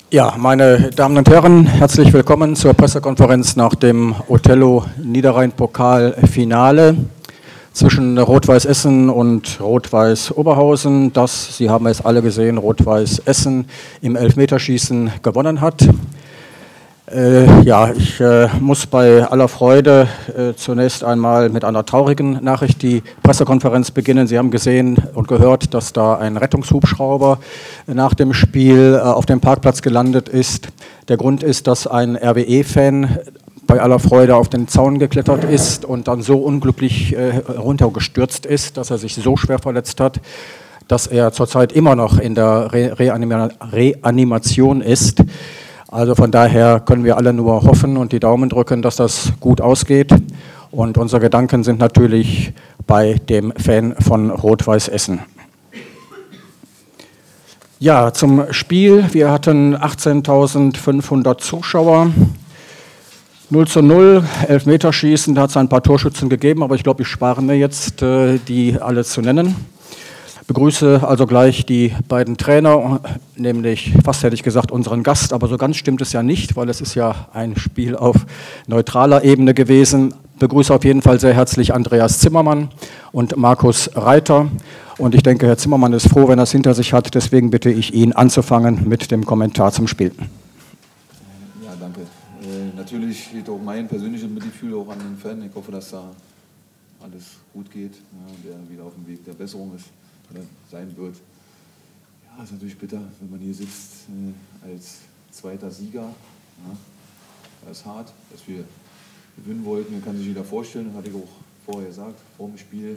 Ja, meine Damen und Herren, herzlich willkommen zur Pressekonferenz nach dem Othello Niederrhein-Pokal-Finale zwischen Rot-Weiß Essen und Rot-Weiß Oberhausen, das, Sie haben es alle gesehen, Rot-Weiß Essen im Elfmeterschießen gewonnen hat. Ich muss bei aller Freude zunächst einmal mit einer traurigen Nachricht die Pressekonferenz beginnen. Sie haben gesehen und gehört, dass da ein Rettungshubschrauber nach dem Spiel auf dem Parkplatz gelandet ist. Der Grund ist, dass ein RWE-Fan bei aller Freude auf den Zaun geklettert ist und dann so unglücklich runtergestürzt ist, dass er sich so schwer verletzt hat, dass er zurzeit immer noch in der Reanimation ist. Also von daher können wir alle nur hoffen und die Daumen drücken, dass das gut ausgeht. Und unsere Gedanken sind natürlich bei dem Fan von Rot-Weiß Essen. Ja, zum Spiel. Wir hatten 18.500 Zuschauer. 0:0, Elfmeterschießen, da hat es ein paar Torschützen gegeben, aber ich glaube, ich spare mir jetzt, die alle zu nennen. Begrüße also gleich die beiden Trainer, nämlich fast hätte ich gesagt unseren Gast, aber so ganz stimmt es ja nicht, weil es ist ja ein Spiel auf neutraler Ebene gewesen. Begrüße auf jeden Fall sehr herzlich Andreas Zimmermann und Markus Reiter. Und ich denke, Herr Zimmermann ist froh, wenn er es hinter sich hat. Deswegen bitte ich ihn anzufangen mit dem Kommentar zum Spiel. Ja, danke. Natürlich steht auch mein persönliches Mitgefühl auch an den Fan. Ich hoffe, dass da alles gut geht, der wieder auf dem Weg der Besserung ist. Oder sein wird. Ja, ist natürlich bitter, wenn man hier sitzt als zweiter Sieger. Ja, das ist hart, dass wir gewinnen wollten. Man kann sich jeder vorstellen, das hatte ich auch vorher gesagt, vor dem Spiel.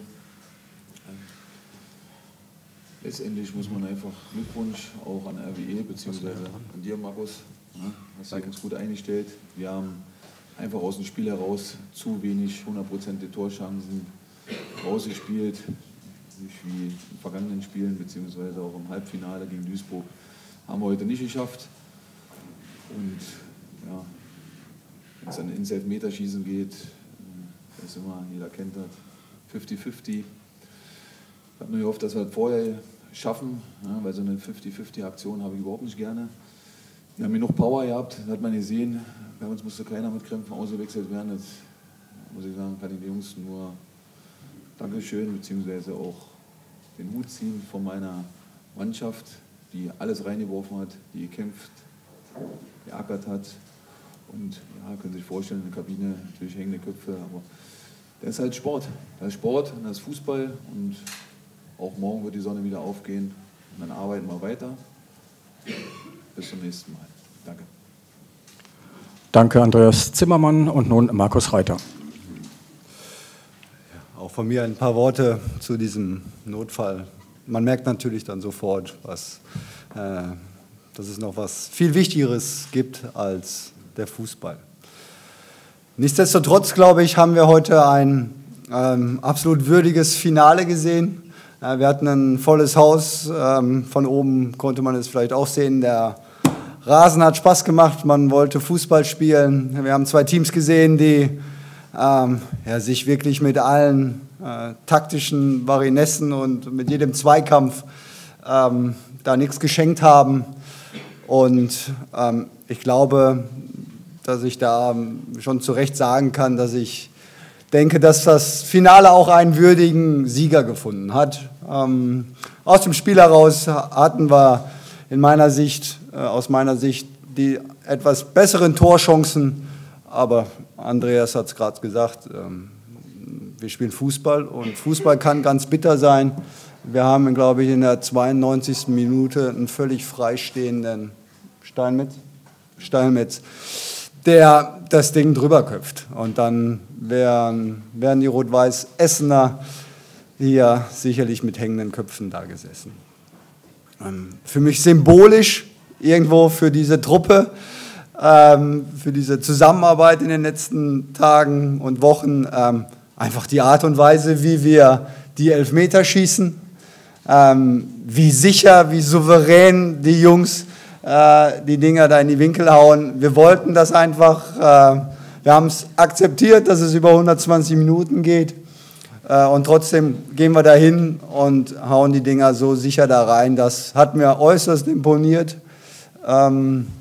Letztendlich muss man einfach Glückwunsch auch an RWE bzw. an dir, Markus. Ja, hast dich uns gut eingestellt. Wir haben einfach aus dem Spiel heraus zu wenig 100% Torchancen rausgespielt. Wie in vergangenen Spielen, beziehungsweise auch im Halbfinale gegen Duisburg, haben wir heute nicht geschafft. Und ja, wenn es dann ins Elfmeterschießen geht, ist immer, jeder kennt das, 50-50. Ich habe nur gehofft, dass wir das vorher schaffen, ja, weil so eine 50-50-Aktion habe ich überhaupt nicht gerne. Wir haben genug Power gehabt, das hat man gesehen. Bei uns musste keiner mit Krämpfen ausgewechselt werden. Das muss ich sagen, kann ich den Jungs nur Dankeschön, beziehungsweise auch den Hut ziehen von meiner Mannschaft, die alles reingeworfen hat, die gekämpft, geackert hat. Und ja, können Sie sich vorstellen, in der Kabine natürlich hängende Köpfe, aber das ist halt Sport. Das ist Sport und das ist Fußball und auch morgen wird die Sonne wieder aufgehen und dann arbeiten wir weiter. Bis zum nächsten Mal. Danke. Danke, Andreas Zimmermann und nun Markus Reiter. Auch von mir ein paar Worte zu diesem Notfall. Man merkt natürlich dann sofort, dass es noch was viel Wichtigeres gibt als der Fußball. Nichtsdestotrotz, glaube ich, haben wir heute ein absolut würdiges Finale gesehen. Wir hatten ein volles Haus. Von oben konnte man es vielleicht auch sehen. Der Rasen hat Spaß gemacht. Man wollte Fußball spielen. Wir haben zwei Teams gesehen, die sich wirklich mit allen taktischen Varinessen und mit jedem Zweikampf da nichts geschenkt haben. Und ich glaube, dass ich da schon zu Recht sagen kann, dass ich denke, dass das Finale auch einen würdigen Sieger gefunden hat. Aus dem Spiel heraus hatten wir aus meiner Sicht die etwas besseren Torchancen. Aber Andreas hat es gerade gesagt, wir spielen Fußball und Fußball kann ganz bitter sein. Wir haben, glaube ich, in der 92. Minute einen völlig freistehenden Steinmetz, der das Ding drüber köpft. Und dann wären die Rot-Weiß Essener hier sicherlich mit hängenden Köpfen da gesessen. Für mich symbolisch irgendwo für diese Truppe, für diese Zusammenarbeit in den letzten Tagen und Wochen, einfach die Art und Weise, wie wir die Elfmeter schießen, wie sicher, wie souverän die Jungs die Dinger da in die Winkel hauen. Wir wollten das einfach, wir haben es akzeptiert, dass es über 120 Minuten geht und trotzdem gehen wir da hin und hauen die Dinger so sicher da rein. Das hat mir äußerst imponiert.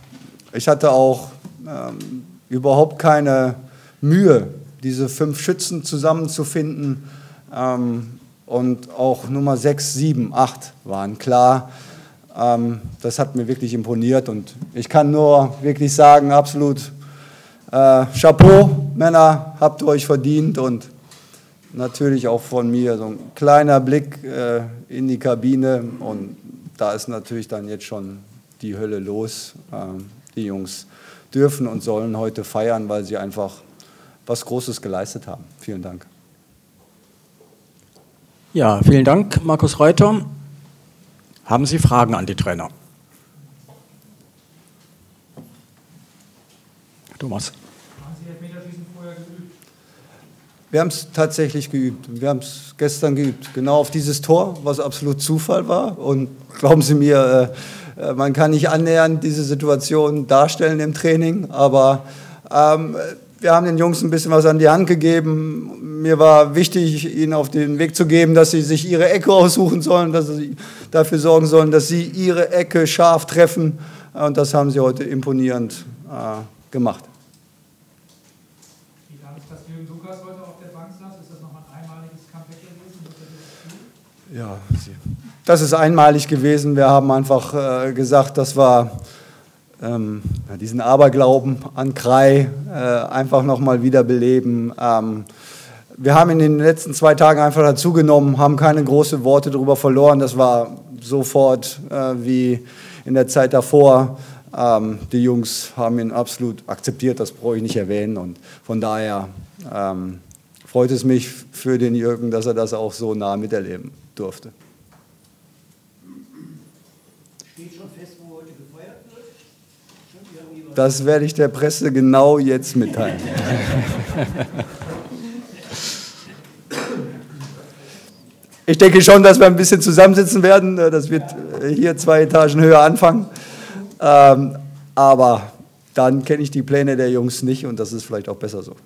Ich hatte auch überhaupt keine Mühe, diese 5 Schützen zusammenzufinden. Und auch Nummer 6, 7, 8 waren klar. Das hat mir wirklich imponiert und ich kann nur wirklich sagen, absolut Chapeau, Männer, habt ihr euch verdient und natürlich auch von mir so ein kleiner Blick in die Kabine und da ist natürlich dann jetzt schon die Hölle los. Die Jungs dürfen und sollen heute feiern, weil sie einfach was Großes geleistet haben. Vielen Dank. Ja, vielen Dank, Markus Reuter. Haben Sie Fragen an die Trainer? Thomas. Haben Sie Elfmeterschießen vorher geübt? Wir haben es tatsächlich geübt. Wir haben es gestern geübt. Genau auf dieses Tor, was absolut Zufall war. Und glauben Sie mir, man kann nicht annähernd diese Situation darstellen im Training. Aber wir haben den Jungs ein bisschen was an die Hand gegeben. Mir war wichtig, ihnen auf den Weg zu geben, dass sie sich ihre Ecke aussuchen sollen, dass sie dafür sorgen sollen, dass sie ihre Ecke scharf treffen. Und das haben sie heute imponierend gemacht. Wie kam es, dass Jürgen Lukas heute auf der Bank saß? Ist das nochmal ein einmaliges Comeback gewesen? Ja, das ist einmalig gewesen. Wir haben einfach gesagt, dass wir diesen Aberglauben an Krei einfach nochmal wiederbeleben. Wir haben in den letzten 2 Tagen einfach dazugenommen, haben keine großen Worte darüber verloren. Das war sofort wie in der Zeit davor. Die Jungs haben ihn absolut akzeptiert, das brauche ich nicht erwähnen. Und von daher freut es mich für den Jürgen, dass er das auch so nah miterleben durfte. Steht schon fest, wo heute gefeiert wird? Das werde ich der Presse genau jetzt mitteilen. Ich denke schon, dass wir ein bisschen zusammensitzen werden. Das wird hier 2 Etagen höher anfangen. Aber dann kenne ich die Pläne der Jungs nicht und das ist vielleicht auch besser so.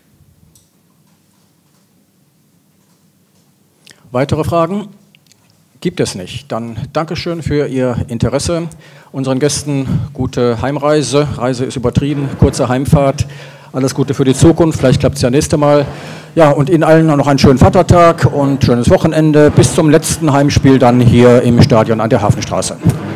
Weitere Fragen? Gibt es nicht. Dann Dankeschön für Ihr Interesse. Unseren Gästen gute Heimreise. Reise ist übertrieben, kurze Heimfahrt. Alles Gute für die Zukunft. Vielleicht klappt es ja nächste Mal. Ja, und Ihnen allen noch einen schönen Vatertag und schönes Wochenende. Bis zum letzten Heimspiel dann hier im Stadion an der Hafenstraße.